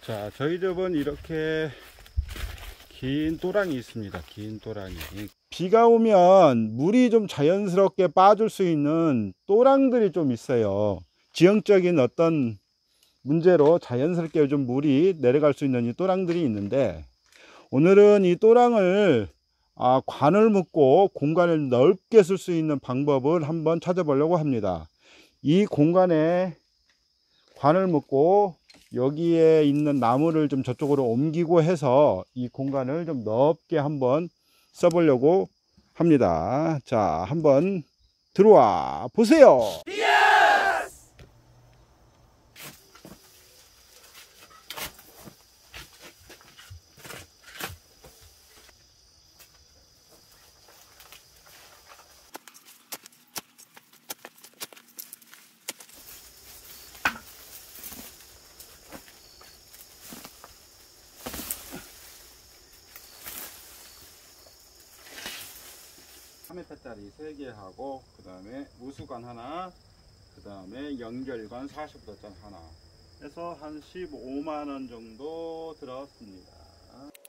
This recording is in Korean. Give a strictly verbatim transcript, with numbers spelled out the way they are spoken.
자, 저희 집은 이렇게 긴 또랑이 있습니다. 긴 또랑이. 비가 오면 물이 좀 자연스럽게 빠질 수 있는 또랑들이 좀 있어요. 지형적인 어떤 문제로 자연스럽게 좀 물이 내려갈 수 있는 이 또랑들이 있는데, 오늘은 이 또랑을 아, 관을 묶고 공간을 넓게 쓸 수 있는 방법을 한번 찾아보려고 합니다. 이 공간에 관을 묶고 여기에 있는 나무를 좀 저쪽으로 옮기고 해서 이 공간을 좀 넓게 한번 써보려고 합니다. 자, 한번 들어와 보세요. 삼 미터짜리 세 개 하고, 그 다음에 우수관 하나, 그 다음에 연결관 사십 도짜리 하나 해서 한 십오만 원 정도 들었습니다.